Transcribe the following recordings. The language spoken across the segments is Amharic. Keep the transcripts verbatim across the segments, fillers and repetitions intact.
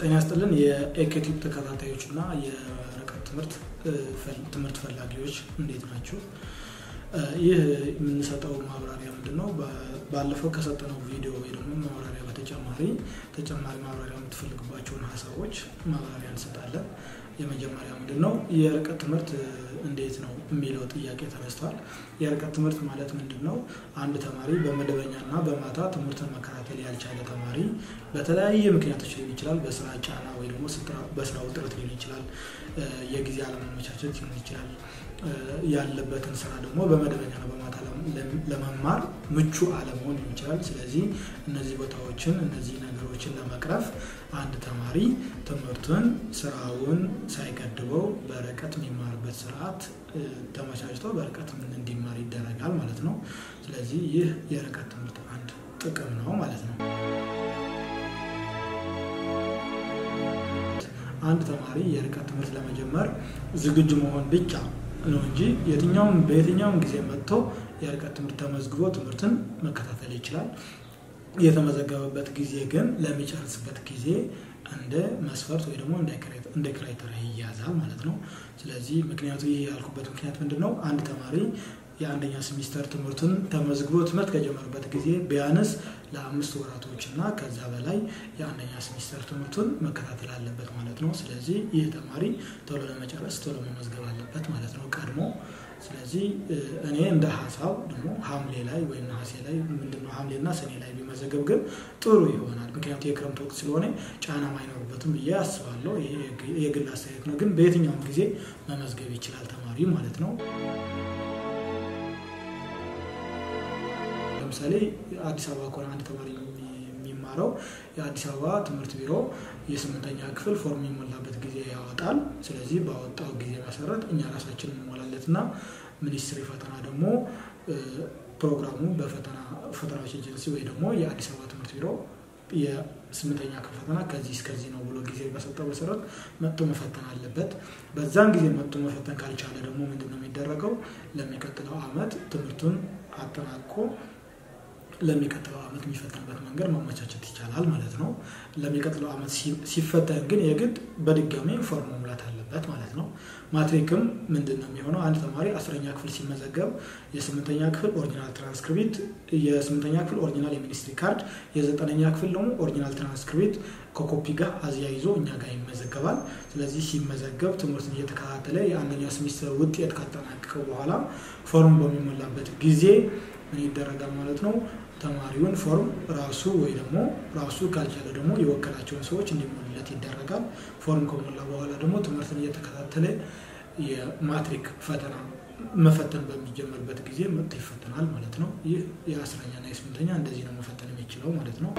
ጤና ይስጥልን የኤኬቲቭ ተከታታዮችና የርቀት ትምህርት ትምህርት ፈላጊዎች እንዴት ናችሁ? ይህ የምንሰጠው ማብራሪያ ምንድነው? ባለፈው ከሰጠነው ቪዲዮ ወይ ደግሞ ማብራሪያ በተጨማሪ ተጨማሪ ማብራሪያ የምትፈልጉባቸውን ሐሳቦች ማብራሪያ እንሰጣለን። የመጀመሪያ ምንድነው የርቀት ትምህርት እንዴት ነው የሚለው ጥያቄ ተነስቷል። የርቀት ትምህርት ማለት ምንድነው? አንድ ተማሪ በመደበኛና በማታ ትምህርትን መከታተል ያልቻለ ተማሪ በተለያየ ምክንያቶች ሊሆን ይችላል፣ በስራ ጫና ወይ ደግሞ በስራ ውጥረት ሊሆን ይችላል፣ የጊዜ አለመመቻቸት ሊሆን ይችላል፣ ያለበትን ስራ ደግሞ በመደበኛና በማታ ለመማር ምቹ አለመሆን ይችላል። ስለዚህ እነዚህ ቦታዎችን እነዚህ ነገሮችን ለመቅረፍ አንድ ተማሪ ትምህርቱን ስራውን ሳይገድበው በርቀት የሚማርበት ስርዓት ተመቻችቶ በርቀት እንዲማር ይደረጋል ማለት ነው። ስለዚህ ይህ የርቀት ትምህርት አንድ ጥቅም ነው ማለት ነው። አንድ ተማሪ የርቀት ትምህርት ለመጀመር ዝግጁ መሆን ብቻ ነው እንጂ የትኛውም በየትኛውም ጊዜ መጥቶ የርቀት ትምህርት ተመዝግቦ ትምህርትን መከታተል ይችላል። የተመዘገበበት ጊዜ ግን ለሚጨርስበት ጊዜ እንደ መስፈርት ወይ ደግሞ እንደ ክራይቴሪያ ይያዛል ማለት ነው። ስለዚህ ምክንያቱ ይሄ ያልኩበት ምክንያት ምንድነው? አንድ ተማሪ የአንደኛ ሴሚስተር ትምህርቱን ተመዝግቦ ትምህርት ከጀመረበት ጊዜ ቢያንስ ለአምስት ወራቶችና ከዛ በላይ የአንደኛ ሴሚስተር ትምህርቱን መከታተል አለበት ማለት ነው። ስለዚህ ይህ ተማሪ ቶሎ ለመጨረስ ቶሎ መመዝገብ አለበት ማለት ነው ቀድሞ። ስለዚህ እኔ እንደ ሐሳብ ደግሞ ሐምሌ ላይ ወይ ነሐሴ ላይ ምንድነው ሐምሌና ሰኔ ላይ ቢመዘገብ ግን ጥሩ ይሆናል። ምክንያቱም የክረምት ወቅት ስለሆነ ጫና ማይኖርበትም ብዬ አስባለሁ። ይሄ የግል አስተያየት ነው፣ ግን በየትኛውም ጊዜ መመዝገብ ይችላል ተማሪ ማለት ነው። ለምሳሌ አዲስ አበባ ኮን አንድ ተማሪ የሚማረው የአዲስ አበባ ትምህርት ቢሮ የስምንተኛ ክፍል ፎርም የሚሞላበት ጊዜ ያወጣል። ስለዚህ ባወጣው ጊዜ መሰረት እኛ ራሳችን እንሞላለትና ሚኒስትሪ ፈተና ደግሞ ፕሮግራሙ በፈተና ፈተናዎች ኤጀንሲ ወይ ደግሞ የአዲስ አበባ ትምህርት ቢሮ የስምንተኛ ክፍል ፈተና ከዚህ እስከዚህ ነው ብሎ ጊዜ በሰጠው መሰረት መጥቶ መፈተን አለበት። በዛን ጊዜ መጥቶ መፈተን ካልቻለ ደግሞ ምንድነው የሚደረገው? ለሚቀጥለው አመት ትምህርቱን አጠናቆ ለሚቀጥለው አመት የሚፈተንበት መንገድ ማመቻቸት ይቻላል ማለት ነው። ለሚቀጥለው አመት ሲፈተን ግን የግድ በድጋሚ ፎርም መሙላት አለበት ማለት ነው። ማትሪክም ምንድነው የሚሆነው? አንድ ተማሪ አስረኛ ክፍል ሲመዘገብ የስምንተኛ ክፍል ኦሪጂናል ትራንስክሪፕት፣ የስምንተኛ ክፍል ኦሪጂናል የሚኒስትሪ ካርድ፣ የዘጠነኛ ክፍል ደግሞ ኦሪጂናል ትራንስክሪፕት ከኮፒ ጋር አያይዞ እኛ ጋር ይመዘገባል። ስለዚህ ሲመዘገብ ትምህርትን እየተከታተለ የአንደኛ ሴሚስተር ውጤት ካጠናቀቀ በኋላ ፎርም በሚሞላበት ጊዜ ምን ይደረጋል ማለት ነው? ተማሪውን ፎርም ራሱ ወይ ደግሞ ራሱ ካልቻለ ደግሞ የወከላቸውን ሰዎች እንዲሞሉለት ይደረጋል። ፎርም ከሞላ በኋላ ደግሞ ትምህርትን እየተከታተለ የማትሪክ ፈተና መፈተን በሚጀምርበት ጊዜ መጥቶ ይፈተናል ማለት ነው። ይህ የአስረኛ እና የስምንተኛ እንደዚህ ነው መፈተን የሚችለው ማለት ነው።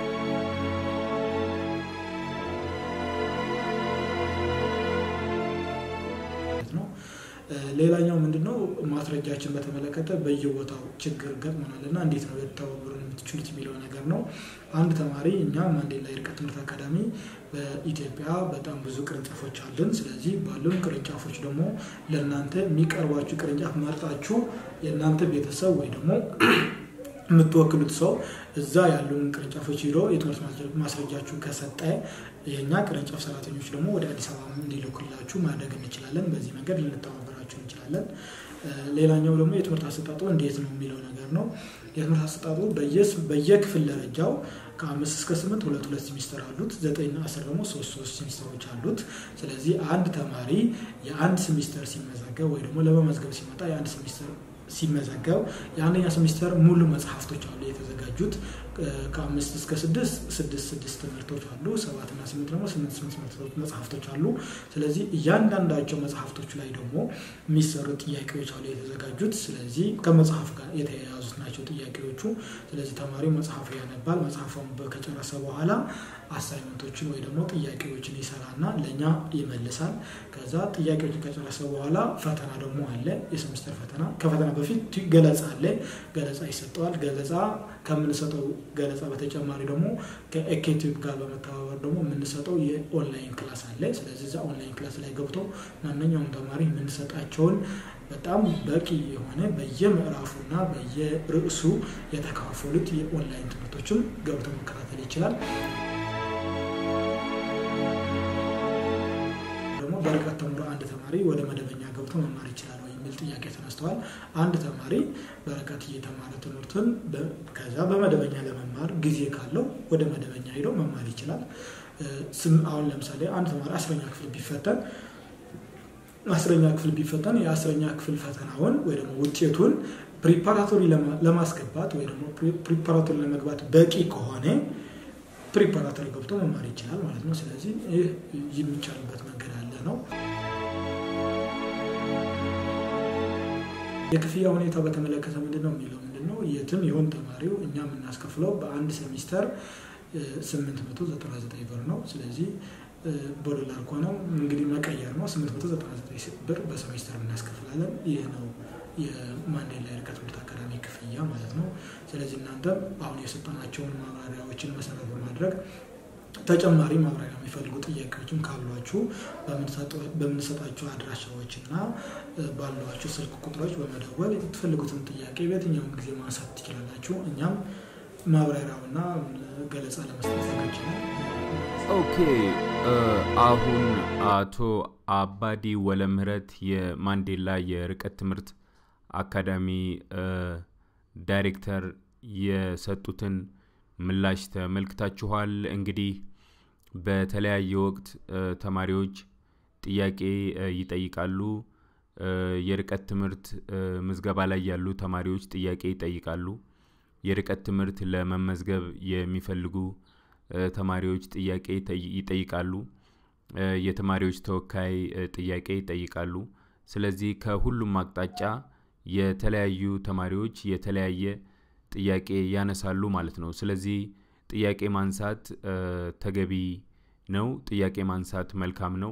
ሌላኛው ምንድነው? ማስረጃችን በተመለከተ በየቦታው ችግር ገጥሞናልና እንዴት ነው ልታወሩን የምትችሉት የሚለው ነገር ነው። አንድ ተማሪ እኛ ማንዴላ የርቀት ትምህርት አካዳሚ በኢትዮጵያ በጣም ብዙ ቅርንጫፎች አሉን። ስለዚህ ባሉን ቅርንጫፎች ደግሞ ለእናንተ የሚቀርባችሁ ቅርንጫፍ መርጣችሁ የእናንተ ቤተሰብ ወይ ደግሞ የምትወክሉት ሰው እዛ ያሉን ቅርንጫፎች ሄዶ የትምህርት ማስረጃችሁ ከሰጠ የኛ ቅርንጫፍ ሰራተኞች ደግሞ ወደ አዲስ አበባ እንዲልኩላችሁ ማድረግ እንችላለን። በዚህ መንገድ ልንተባበራችሁ እንችላለን። ሌላኛው ደግሞ የትምህርት አሰጣጡ እንዴት ነው የሚለው ነገር ነው። የትምህርት አሰጣጡ በየስ በየክፍል ደረጃው ከአምስት እስከ ስምንት ሁለት ሁለት ሴሚስተር አሉት። ዘጠኝ እና አስር ደግሞ ሶስት ሶስት ሴሚስተሮች አሉት። ስለዚህ አንድ ተማሪ የአንድ ሴሚስተር ሲመዘገብ ወይ ደግሞ ለመመዝገብ ሲመጣ የአንድ ሴሚስተር ሲመዘገብ የአንደኛ ሴሚስተር ሙሉ መጽሐፍቶች አሉ የተዘጋጁት። ከአምስት እስከ ስድስት ስድስት ስድስት ትምህርቶች አሉ። ሰባት እና ስምንት ደግሞ ስምንት ስምንት መጽሐፍቶች አሉ። ስለዚህ እያንዳንዳቸው መጽሐፍቶች ላይ ደግሞ የሚሰሩ ጥያቄዎች አሉ የተዘጋጁት። ስለዚህ ከመጽሐፍ ጋር የተያያዙት ናቸው ጥያቄዎቹ። ስለዚህ ተማሪው መጽሐፍ ያነባል። መጽሐፉን ከጨረሰ በኋላ አሳይመንቶችን ወይ ደግሞ ጥያቄዎችን ይሰራና ለኛ ይመልሳል። ከዛ ጥያቄዎችን ከጨረሰ በኋላ ፈተና ደግሞ አለ፣ የሴሚስተር ፈተና። ከፈተና በፊት ገለጻ አለ፣ ገለጻ ይሰጣል። ገለጻ ከምንሰጠው ገለጻ በተጨማሪ ደግሞ ከኤኬቲቭ ጋር በመተባበር ደግሞ የምንሰጠው የኦንላይን ክላስ አለ። ስለዚህ እዛ ኦንላይን ክላስ ላይ ገብቶ ማንኛውም ተማሪ የምንሰጣቸውን በጣም በቂ የሆነ በየምዕራፉና በየርዕሱ የተካፈሉት የኦንላይን ትምህርቶችም ገብቶ መከታተል ይችላል። በርቀት ተምሮ አንድ ተማሪ ወደ መደበኛ ገብቶ መማር ይችላል ወይ የሚል ጥያቄ ተነስተዋል። አንድ ተማሪ በርቀት እየተማረ ትምህርቱን ከዛ በመደበኛ ለመማር ጊዜ ካለው ወደ መደበኛ ሄዶ መማር ይችላል። አሁን ለምሳሌ አንድ ተማሪ አስረኛ ክፍል ቢፈተን አስረኛ ክፍል ቢፈተን የአስረኛ ክፍል ፈተናውን ወይ ደግሞ ውጤቱን ፕሪፓራቶሪ ለማስገባት ወይ ደግሞ ፕሪፓራቶሪ ለመግባት በቂ ከሆነ ፕሪፓራቶሪ ገብቶ መማር ይችላል ማለት ነው። ስለዚህ ይህ የሚቻልበት መንገድ አለ ነው። የክፍያ ሁኔታ በተመለከተ ምንድነው የሚለው ምንድነው የትም ይሁን ተማሪው እኛ የምናስከፍለው በአንድ ሴሚስተር ስምንት መቶ ዘጠና ዘጠኝ ብር ነው። ስለዚህ በዶላር ከሆነ እንግዲህ መቀየር ነው ስምንት መቶ ዘጠና ዘጠኝ ብር በሴሚስተር እናስከፍላለን። ይሄ ነው የማንዴላ የርቀት ትምህርት አካዳሚ ክፍያ ማለት ነው። ስለዚህ እናንተ አሁን የሰጠናቸውን ማብራሪያዎችን መሰረት በማድረግ ተጨማሪ ማብራሪያ የሚፈልጉ ጥያቄዎችን ካሏችሁ በምንሰጣችሁ አድራሻዎችና ባሏችሁ ስልክ ቁጥሮች በመደወል የምትፈልጉትን ጥያቄ በየትኛውም ጊዜ ማንሳት ትችላላችሁ። እኛም ማብራሪያውና ገለጻ ለመስጠት ዝግጁ ነን። ኦኬ አሁን አቶ አባዲ ወለምህረት የማንዴላ የርቀት ትምህርት አካዳሚ ዳይሬክተር የሰጡትን ምላሽ ተመልክታችኋል። እንግዲህ በተለያየ ወቅት ተማሪዎች ጥያቄ ይጠይቃሉ። የርቀት ትምህርት ምዝገባ ላይ ያሉ ተማሪዎች ጥያቄ ይጠይቃሉ። የርቀት ትምህርት ለመመዝገብ የሚፈልጉ ተማሪዎች ጥያቄ ይጠይቃሉ። የተማሪዎች ተወካይ ጥያቄ ይጠይቃሉ። ስለዚህ ከሁሉም አቅጣጫ የተለያዩ ተማሪዎች የተለያየ ጥያቄ ያነሳሉ ማለት ነው። ስለዚህ ጥያቄ ማንሳት ተገቢ ነው። ጥያቄ ማንሳት መልካም ነው።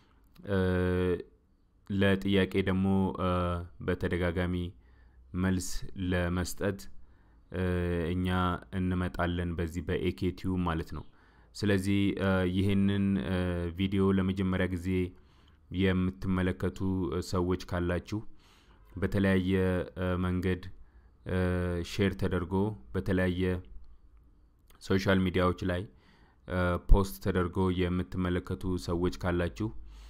ለጥያቄ ደግሞ በተደጋጋሚ መልስ ለመስጠት እኛ እንመጣለን በዚህ በኤኬቲዩ ማለት ነው። ስለዚህ ይሄንን ቪዲዮ ለመጀመሪያ ጊዜ የምትመለከቱ ሰዎች ካላችሁ በተለያየ መንገድ ሼር ተደርጎ በተለያየ ሶሻል ሚዲያዎች ላይ ፖስት ተደርጎ የምትመለከቱ ሰዎች ካላችሁ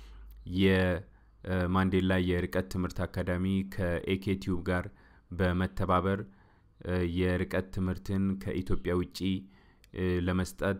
የማንዴላ የርቀት ትምህርት አካዳሚ ከኤኬቲዩ ጋር በመተባበር የርቀት ትምህርትን ከኢትዮጵያ ውጪ ለመስጠት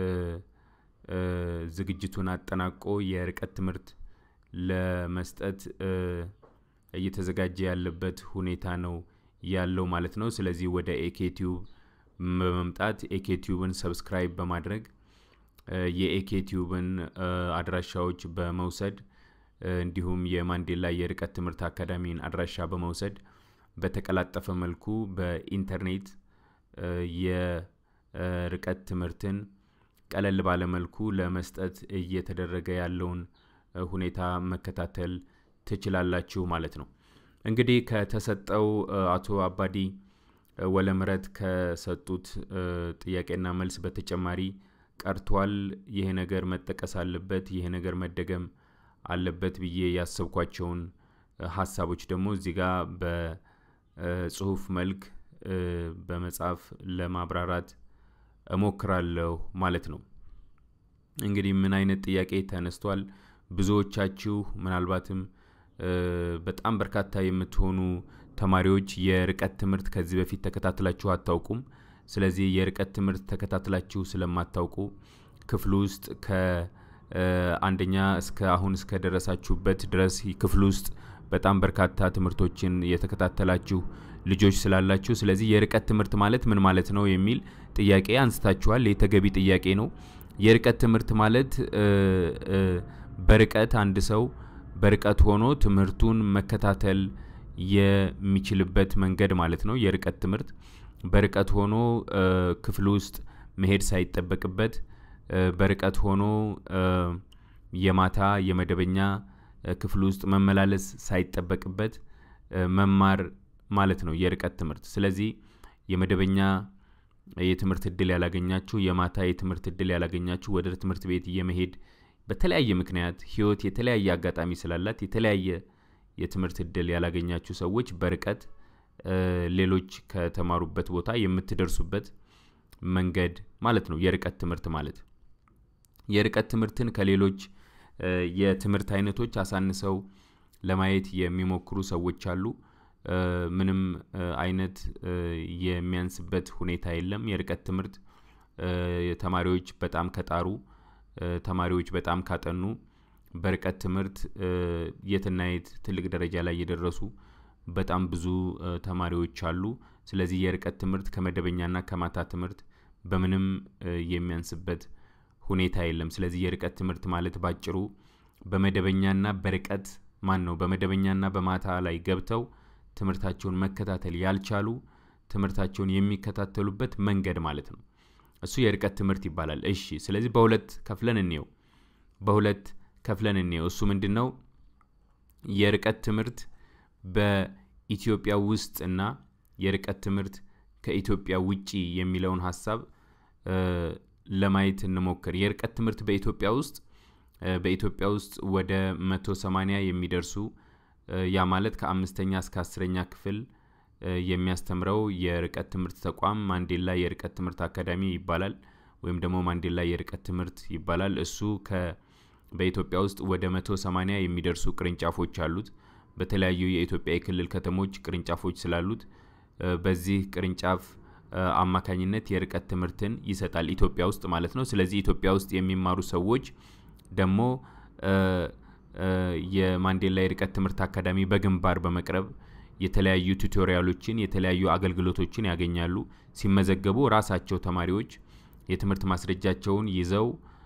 ዝግጅቱን አጠናቆ የርቀት ትምህርት ለመስጠት እየተዘጋጀ ያለበት ሁኔታ ነው ያለው ማለት ነው። ስለዚህ ወደ ኤኬቲዩ በመምጣት ኤኬቲዩን ሰብስክራይብ በማድረግ የኤኬቲዩን አድራሻዎች በመውሰድ እንዲሁም የማንዴላ የርቀት ትምህርት አካዳሚን አድራሻ በመውሰድ በተቀላጠፈ መልኩ በኢንተርኔት የርቀት ትምህርትን ቀለል ባለ መልኩ ለመስጠት እየተደረገ ያለውን ሁኔታ መከታተል ትችላላችሁ ማለት ነው። እንግዲህ ከተሰጠው አቶ አባዲ ወለምህረት ከሰጡት ጥያቄና መልስ በተጨማሪ ቀርቷል ይሄ ነገር መጠቀስ አለበት ይሄ ነገር መደገም አለበት ብዬ ያሰብኳቸውን ሐሳቦች ደግሞ እዚህ ጋር በጽሁፍ መልክ በመጻፍ ለማብራራት እሞክራለሁ ማለት ነው። እንግዲህ ምን አይነት ጥያቄ ተነስቷል? ብዙዎቻችሁ ምናልባትም በጣም በርካታ የምትሆኑ ተማሪዎች የርቀት ትምህርት ከዚህ በፊት ተከታትላችሁ አታውቁም። ስለዚህ የርቀት ትምህርት ተከታትላችሁ ስለማታውቁ ክፍል ውስጥ ከአንደኛ እስከ አሁን እስከ ደረሳችሁበት ድረስ ክፍል ውስጥ በጣም በርካታ ትምህርቶችን የተከታተላችሁ ልጆች ስላላችሁ ስለዚህ የርቀት ትምህርት ማለት ምን ማለት ነው የሚል ጥያቄ አንስታችኋል። የተገቢ ጥያቄ ነው። የርቀት ትምህርት ማለት በርቀት አንድ ሰው በርቀት ሆኖ ትምህርቱን መከታተል የሚችልበት መንገድ ማለት ነው። የርቀት ትምህርት በርቀት ሆኖ ክፍል ውስጥ መሄድ ሳይጠበቅበት በርቀት ሆኖ የማታ የመደበኛ ክፍል ውስጥ መመላለስ ሳይጠበቅበት መማር ማለት ነው የርቀት ትምህርት። ስለዚህ የመደበኛ የትምህርት እድል ያላገኛችሁ የማታ የትምህርት እድል ያላገኛችሁ ወደ ትምህርት ቤት የመሄድ በተለያየ ምክንያት ህይወት የተለያየ አጋጣሚ ስላላት የተለያየ የትምህርት እድል ያላገኛችሁ ሰዎች በርቀት ሌሎች ከተማሩበት ቦታ የምትደርሱበት መንገድ ማለት ነው የርቀት ትምህርት ማለት። የርቀት ትምህርትን ከሌሎች የትምህርት አይነቶች አሳንሰው ለማየት የሚሞክሩ ሰዎች አሉ ምንም አይነት የሚያንስበት ሁኔታ የለም የርቀት ትምህርት ተማሪዎች በጣም ከጣሩ ተማሪዎች በጣም ካጠኑ በርቀት ትምህርት የትናየት ትልቅ ደረጃ ላይ የደረሱ በጣም ብዙ ተማሪዎች አሉ ስለዚህ የርቀት ትምህርት ከመደበኛና ከማታ ትምህርት በምንም የሚያንስበት ሁኔታ የለም ስለዚህ የርቀት ትምህርት ማለት ባጭሩ በመደበኛና በርቀት ማን ነው በመደበኛና በማታ ላይ ገብተው ትምህርታቸውን መከታተል ያልቻሉ ትምህርታቸውን የሚከታተሉበት መንገድ ማለት ነው እሱ የርቀት ትምህርት ይባላል እሺ ስለዚህ በሁለት ከፍለን እንየው በሁለት ከፍለን እንየው እሱ ምንድነው የርቀት ትምህርት በኢትዮጵያ ውስጥ እና የርቀት ትምህርት ከኢትዮጵያ ውጪ የሚለውን ሐሳብ ለማየት እንሞክር የርቀት ትምህርት በኢትዮጵያ ውስጥ በኢትዮጵያ ውስጥ ወደ መቶ ሰማንያ የሚደርሱ ያ ማለት ከአምስተኛ እስከ አስረኛ ክፍል የሚያስተምረው የርቀት ትምህርት ተቋም ማንዴላ የርቀት ትምህርት አካዳሚ ይባላል ወይም ደግሞ ማንዴላ የርቀት ትምህርት ይባላል እሱ ከ በኢትዮጵያ ውስጥ ወደ መቶ ሰማንያ የሚደርሱ ቅርንጫፎች አሉት በተለያዩ የኢትዮጵያ የክልል ከተሞች ቅርንጫፎች ስላሉት በዚህ ቅርንጫፍ አማካኝነት የርቀት ትምህርትን ይሰጣል ኢትዮጵያ ውስጥ ማለት ነው ስለዚህ ኢትዮጵያ ውስጥ የሚማሩ ሰዎች ደሞ የማንዴላ የርቀት ትምህርት አካዳሚ በግንባር በመቅረብ የተለያዩ ቱቶሪያሎችን የተለያዩ አገልግሎቶችን ያገኛሉ ሲመዘገቡ ራሳቸው ተማሪዎች የትምህርት ማስረጃቸውን ይዘው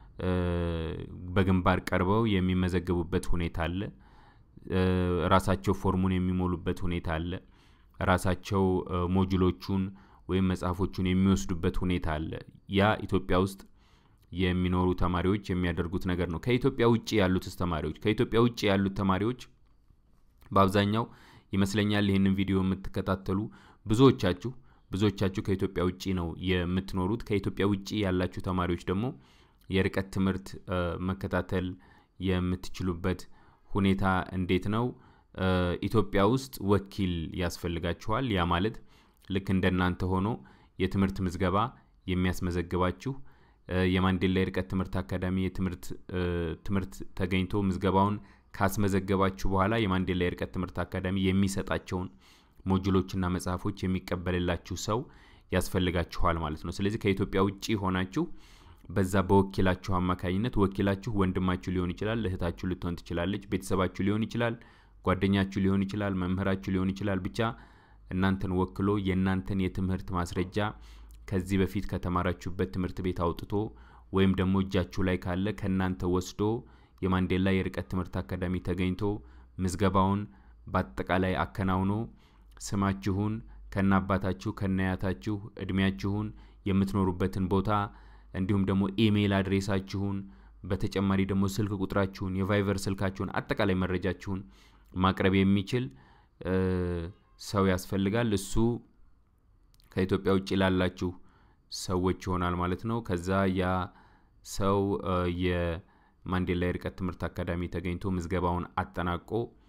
በግንባር ቀርበው የሚመዘገቡበት ሁኔታ አለ ራሳቸው ፎርሙን የሚሞሉበት ሁኔታ አለ ራሳቸው ሞጁሎቹን ወይም መጽሐፎቹን የሚወስዱበት ሁኔታ አለ ያ ኢትዮጵያ ውስጥ የሚኖሩ ተማሪዎች የሚያደርጉት ነገር ነው ከኢትዮጵያ ውጪ ያሉት ተማሪዎች ከኢትዮጵያ ውጪ ያሉት ተማሪዎች በአብዛኛው ይመስለኛል ይሄንን ቪዲዮ የምትከታተሉ ብዙዎቻችሁ ብዙዎቻችሁ ከኢትዮጵያ ውጪ ነው የምትኖሩት ከኢትዮጵያ ውጪ ያላችሁ ተማሪዎች ደግሞ የርቀት ትምህርት መከታተል የምትችሉበት ሁኔታ እንዴት ነው ኢትዮጵያ ውስጥ ወኪል ያስፈልጋችኋል ያ ማለት ልክ እንደናንተ ሆኖ የትምህርት ምዝገባ የሚያስመዘግባችሁ የማንዴላ የርቀት ትምህርት አካዳሚ የትምህርት ትምህርት ተገኝቶ ምዝገባውን ካስመዘገባችሁ በኋላ የማንዴላ የርቀት ትምህርት አካዳሚ የሚሰጣቸውን ሞጁሎችና መጽሐፎች የሚቀበልላችሁ ሰው ያስፈልጋችኋል ማለት ነው ስለዚህ ከኢትዮጵያ ውጪ ሆናችሁ በዛ በወኪላችሁ አማካኝነት ወኪላችሁ ወንድማችሁ ሊሆን ይችላል እህታችሁ ልትሆን ትችላለች ቤተሰባችሁ ሊሆን ይችላል ጓደኛችሁ ሊሆን ይችላል መምህራችሁ ሊሆን ይችላል ብቻ እናንተን ወክሎ የናንተን የትምህርት ማስረጃ ከዚህ በፊት ከተማራችሁበት ትምህርት ቤት አውጥቶ ወይም ደግሞ እጃችሁ ላይ ካለ ከናንተ ወስዶ የማንዴላ የርቀት ትምህርት አካዳሚ ተገኝቶ ምዝገባውን በአጠቃላይ አከናውኖ ስማችሁን ከናባታችሁ ከናያታችሁ እድሜያችሁን የምትኖሩበትን ቦታ እንዲሁም ደግሞ ኢሜል አድሬሳችሁን በተጨማሪ ደግሞ ስልክ ቁጥራችሁን የቫይበር ስልካችሁን አጠቃላይ መረጃችሁን ማቅረብ የሚችል ሰው ያስፈልጋል እሱ ከኢትዮጵያ ውጪ ላላችሁ ሰዎች ይሆናል ማለት ነው ከዛ ያ ሰው የማንዴላ የርቀት ትምህርት አካዳሚ ተገኝቶ ምዝገባውን አጠናቆ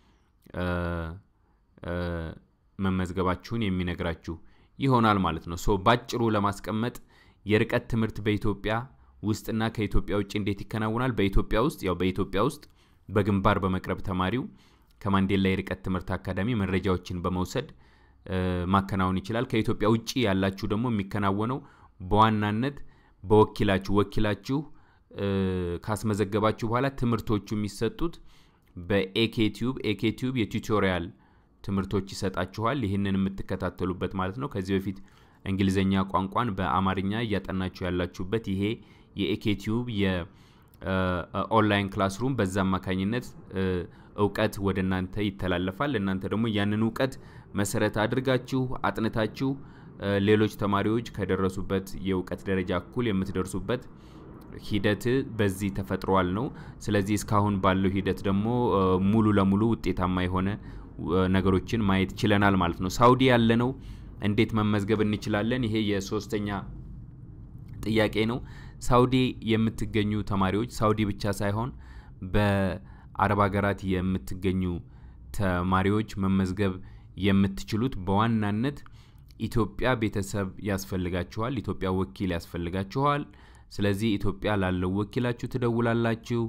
መመዝገባችሁን የሚነግራችሁ ይሆናል ማለት ነው ሶ ባጭሩ ለማስቀመጥ የርቀት ትምህርት በኢትዮጵያ ውስጥና ከኢትዮጵያ ውጪ እንዴት ይከናወናል በኢትዮጵያ ውስጥ ያው በኢትዮጵያ ውስጥ በግንባር በመቅረብ ተማሪው ከማንዴላ የርቀት ትምህርት አካዳሚ መረጃዎችን በመውሰድ ማከናወን ይችላል ከኢትዮጵያ ውጪ ያላችሁ ደግሞ የሚከናወነው በዋናነት በወኪላችሁ ወኪላችሁ ካስመዘገባችሁ በኋላ ትምህርቶቹ የሚሰጡት በኤኬቲዩብ ኤኬቲዩብ የቱቶሪያል ትምህርቶች ይሰጣችኋል ይሄንን የምትከታተሉበት ማለት ነው ከዚህ በፊት እንግሊዝኛ ቋንቋን በአማርኛ ያጠናችሁ ያላችሁበት ይሄ የኤኬቲዩብ የኦንላይን ክላስሩም በዛ ማካኝነት ዕውቀት ወደናንተ ይተላለፋል እናንተ ደግሞ ያንን ዕውቀት መሰረት አድርጋችሁ አጥንታችሁ ሌሎች ተማሪዎች ከደረሱበት የዕውቀት ደረጃ እኩል የምትደርሱበት ሂደት በዚህ ተፈጥሯል ነው ስለዚህ እስካሁን ባለው ሂደት ደግሞ ሙሉ ለሙሉ ውጤታማ የሆነ ነገሮችን ማየት ይችላልናል ማለት ነው ሳውዲ ያለነው እንዴት መመዝገብ እንችላለን ይሄ የሶስተኛ ጥያቄ ነው ሳውዲ የምትገኙ ተማሪዎች ሳውዲ ብቻ ሳይሆን በአረብ ሀገራት የምትገኙ ተማሪዎች መመዝገብ የምትችሉት በዋናነት ኢትዮጵያ ቤተሰብ ያስፈልጋችኋል ኢትዮጵያ ወኪል ያስፈልጋችኋል ስለዚህ ኢትዮጵያ ላለው ወኪላችሁ ትደውላላችሁ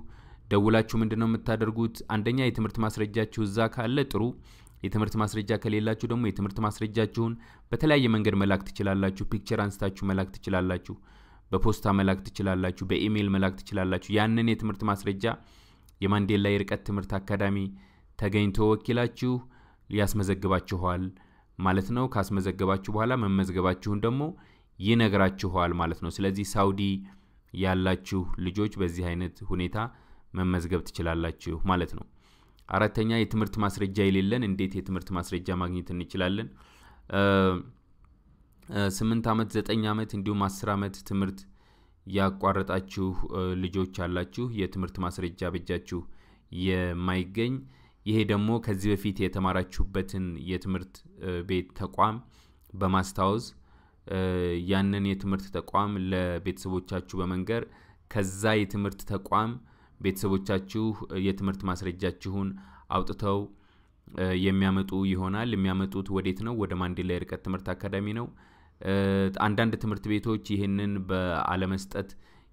ደውላችሁ ምንድነው የምታደርጉት አንደኛ የትምህርት ማስረጃችሁ እዛ ካለ ጥሩ የትምህርት ማስረጃ ከሌላችሁ ደግሞ የትምህርት ማስረጃችሁን በተለያየ መንገድ መላክ ትችላላችሁ ፒክቸር አንስታችሁ መላክ ትችላላችሁ በፖስታ መላክ ትችላላችሁ በኢሜል መላክ ትችላላችሁ ያንን የትምህርት ማስረጃ የማንዴላ የርቀት ትምህርት አካዳሚ ተገኝቶ ወኪላችሁ ሊያስመዘግባችኋል ማለት ነው ካስመዘገባችሁ በኋላ መመዝገባችሁን ደግሞ ይነግራችኋል ማለት ነው ስለዚህ ሳውዲ ያላችሁ ልጆች በዚህ አይነት ሁኔታ መመዝገብ ትችላላችሁ ማለት ነው አራተኛ የትምህርት ማስረጃ የሌለን እንዴት የትምህርት ማስረጃ ማግኘት እንችላለን ስምንት አመት ዘጠኝ አመት እንዲሁም አስር አመት ትምህርት ያቋረጣችሁ ልጆች አላችሁ የትምህርት ማስረጃ በእጃችሁ የማይገኝ ይሄ ደግሞ ከዚህ በፊት የተማራችሁበትን የትምህርት ቤት ተቋም በማስታወስ ያንን የትምህርት ተቋም ለቤተሰቦቻችሁ በመንገር ከዛ የትምህርት ተቋም ቤተሰቦቻችሁ የትምህርት ማስረጃችሁን አውጥተው የሚያመጡ ይሆናል የሚያመጡት ወዴት ነው ወደ ማንዴላ የርቀት ትምህርት አካዳሚ ነው አንዳንድ ትምህርት ቤቶች ይሄንን በአለመስጠት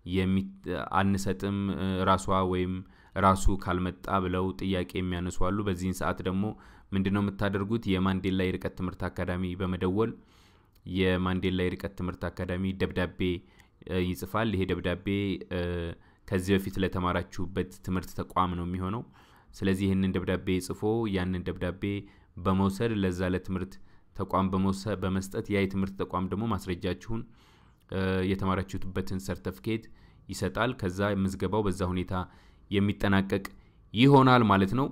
አንሰጥም ራሷ ወይም ራሱ ካልመጣ ብለው ጥያቄ የሚያነሱዋሉ በዚህን ሰዓት ደግሞ ምንድነው የምታደርጉት የማንዴላ የርቀት ትምህርት አካዳሚ በመደወል የማንዴላ የርቀት ትምህርት አካዳሚ ደብዳቤ ይጽፋል ይሄ ደብዳቤ ከዚህ በፊት ለተማራችሁበት ትምህርት ተቋም ነው የሚሆነው ስለዚህ ይሄንን ደብዳቤ ጽፎ ያንን ደብዳቤ በመውሰድ ለዛ ለትምህርት ተቋም በመውሰድ በመስጠት ያ የትምህርት ተቋም ደግሞ ማስረጃችሁን የተማራችሁበትን ሰርቲፊኬት ይሰጣል ከዛ ምዝገባው በዛ ሁኔታ የሚጠናቀቅ ይሆናል ማለት ነው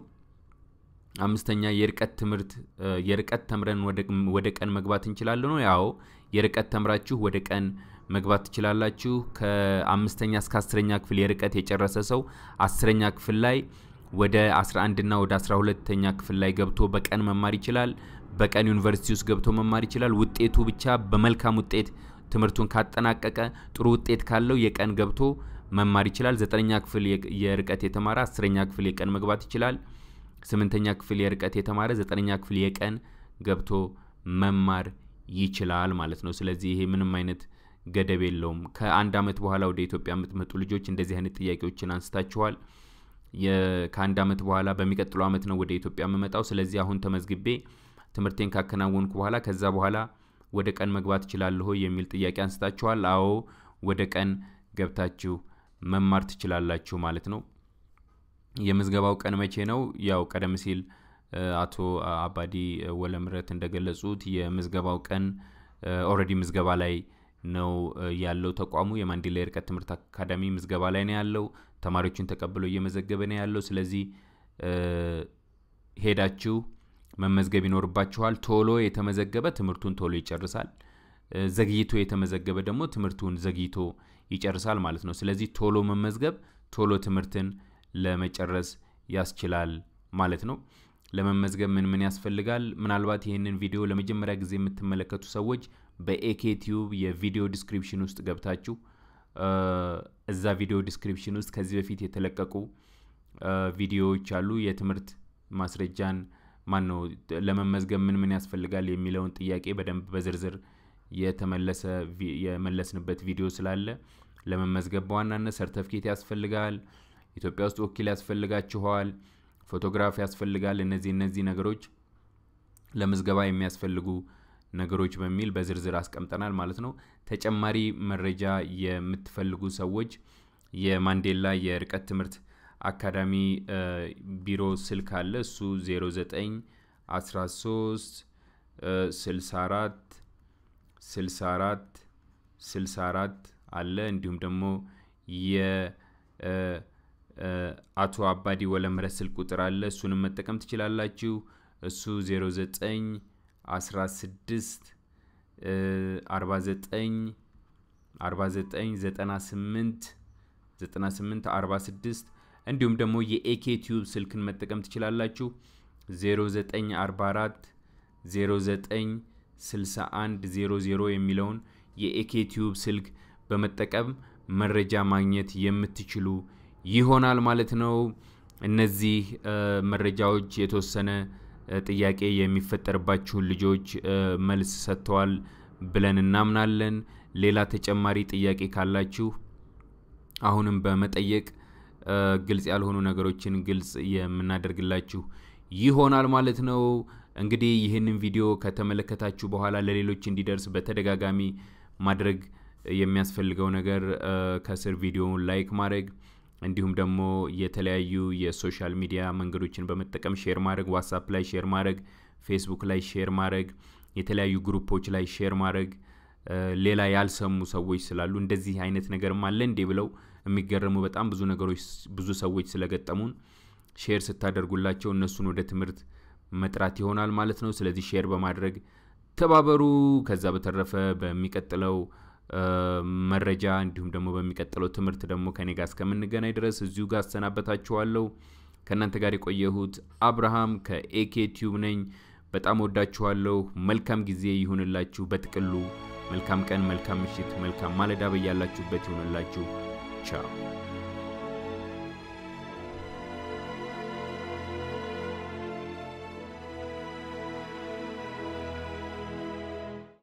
አምስተኛ የርቀት ትምህርት የርቀት ተምረን ወደ ቀን መግባት እንችላለን ነው ያው የርቀት ተምራችሁ ወደ ቀን መግባት ትችላላችሁ ከአምስተኛ እስከ አስረኛ ክፍል የርቀት የጨረሰ ሰው አስረኛ ክፍል ላይ ወደ አስራ አንድ እና ወደ አስራ ሁለተኛ ክፍል ላይ ገብቶ በቀን መማር ይችላል በቀን ዩኒቨርሲቲ ውስጥ ገብቶ መማር ይችላል ውጤቱ ብቻ በመልካም ውጤት ትምህርቱን ካጠናቀቀ ጥሩ ውጤት ካለው የቀን ገብቶ መማር ይችላል ዘጠነኛ ክፍል የርቀት የተማረ አስረኛ ክፍል የቀን መግባት ይችላል ስምንተኛ ክፍል የርቀት የተማረ ዘጠነኛ ክፍል የቀን ገብቶ መማር ይችላል ማለት ነው ስለዚህ ይሄ ምንም አይነት ገደብ የለውም ከአንድ አመት በኋላ ወደ ኢትዮጵያ የምትመጡ ልጆች እንደዚህ አይነት ጥያቄዎችን አንስታችኋል ከአንድ አመት በኋላ በሚቀጥለው አመት ነው ወደ ኢትዮጵያ የምመጣው ስለዚህ አሁን ተመዝግቤ ትምህርቴን ካከናወንኩ በኋላ ከዛ በኋላ ወደ ቀን መግባት ይችላልሁ የሚል ጥያቄ አንስታችኋል አዎ ወደ ቀን ገብታችሁ መማር ትችላላችሁ ማለት ነው የምዝገባው ቀን መቼ ነው ያው ቀደም ሲል አቶ አባዲ ወለምረት እንደገለጹት የምዝገባው ቀን ኦሬዲ ምዝገባ ላይ ነው ያለው ተቋሙ የማንዴላ የርቀት ትምህርት አካዳሚ ምዝገባ ላይ ነው ያለው ተማሪዎችን ተቀብሎ እየመዘገበ ነው ያለው ስለዚህ ሄዳችሁ መመዝገብ ይኖርባችኋል ቶሎ የተመዘገበ ትምህርቱን ቶሎ ይጨርሳል ዘግይቶ የተመዘገበ ደግሞ ትምህርቱን ዘግይቶ ይጨርሳል ማለት ነው ስለዚህ ቶሎ መመዝገብ ቶሎ ትምህርትን ለመጨረስ ያስችላል ማለት ነው ለመመዝገብ ምን ምን ያስፈልጋል ምናልባት ይሄንን ቪዲዮ ለመጀመሪያ ጊዜ የምትመለከቱ ሰዎች በኤኬቲዩብ የቪዲዮ ዲስክሪፕሽን ውስጥ ገብታችሁ እዛ ቪዲዮ ዲስክሪፕሽን ውስጥ ከዚህ በፊት የተለቀቁ ቪዲዮዎች አሉ የትምህርት ማስረጃን ማን ነው ለመመዝገብ ምን ምን ያስፈልጋል የሚለውን ጥያቄ በደንብ በዝርዝር የተመለሰ የመለስንበት ቪዲዮ ስላለ ለመመዝገብ በዋናነት ሰርቲፊኬት ያስፈልጋል ኢትዮጵያ ውስጥ ወኪል ያስፈልጋችኋል ፎቶግራፍ ያስፈልጋል እነዚህ እነዚህ ነገሮች ለምዝገባ የሚያስፈልጉ ነገሮች በሚል በዝርዝር አስቀምጠናል ማለት ነው ተጨማሪ መረጃ የምትፈልጉ ሰዎች የማንዴላ የርቀት ትምህርት አካዳሚ ቢሮ ስልክ አለ እሱ ዜሮ ዘጠኝ አስራ ሶስት ስልሳ አራት ስልሳ አራት ስልሳ አራት አለ እንዲሁም ደግሞ የ አቶ አባዲ ወለምረት ስልክ ቁጥር አለ እሱንም መጠቀም ትችላላችሁ እሱ ዜሮ ዘጠኝ አስራ ስድስት አርባ ዘጠኝ አርባ ዘጠኝ ዘጠና ስምንት ዘጠና ስምንት አርባ ስድስት እንዲሁም ደግሞ የኤኬቲዩብ ስልክን መጠቀም ትችላላችሁ ዜሮ ዘጠኝ አርባ አራት ዜሮ ዘጠኝ ስልሳ አንድ ዜሮ ዜሮ የሚለውን የኤኬቲዩብ ስልክ በመጠቀም መረጃ ማግኘት የምትችሉ ይሆናል ማለት ነው እነዚህ መረጃዎች የተወሰነ ጥያቄ የሚፈጠርባችሁ ልጆች መልስ ሰጥተዋል ብለን እናምናለን ሌላ ተጨማሪ ጥያቄ ካላችሁ አሁንም በመጠየቅ ግልጽ ያልሆኑ ነገሮችን ግልጽ የምናደርግላችሁ ይሆናል ማለት ነው እንግዲህ ይሄንን ቪዲዮ ከተመለከታችሁ በኋላ ለሌሎች እንዲደርስ በተደጋጋሚ ማድረግ የሚያስፈልገው ነገር ከስር ቪዲዮውን ላይክ ማድረግ እንዲሁም ደግሞ የተለያዩ የሶሻል ሚዲያ መንገዶችን በመጠቀም ሼር ማድረግ ዋትስአፕ ላይ ሼር ማድረግ ፌስቡክ ላይ ሼር ማድረግ የተለያዩ ግሩፖች ላይ ሼር ማድረግ ሌላ ያልሰሙ ሰዎች ስላሉ እንደዚህ አይነት ነገርም አለ እንዴ ብለው የሚገርሙ በጣም ብዙ ነገሮች ብዙ ሰዎች ስለገጠሙን ሼር ስታደርጉላቸው እነሱን ወደ ትምህርት መጥራት ይሆናል ማለት ነው ስለዚህ ሼር በማድረግ ተባበሩ ከዛ በተረፈ በሚቀጥለው መረጃ እንዲሁም ደግሞ በሚቀጥለው ትምህርት ደግሞ ከኔ ጋር እስከምንገናኝ ድረስ እዚሁ ጋር አሰናበታችኋለሁ ከናንተ ጋር የቆየሁት አብርሃም ከኤኬ ቲዩብ ነኝ በጣም ወዳችኋለሁ መልካም ጊዜ ይሁንላችሁ በጥቅሉ መልካም ቀን መልካም ምሽት መልካም ማለዳ በያላችሁበት ይሁንላችሁ ቻው